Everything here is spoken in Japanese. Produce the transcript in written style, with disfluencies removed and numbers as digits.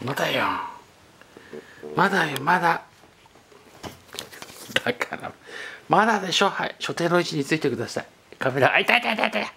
まだよ、まだよ、まだ。だからまだでしょ。はい、所定の位置についてください。カメラ、あ、痛い痛い痛い痛い。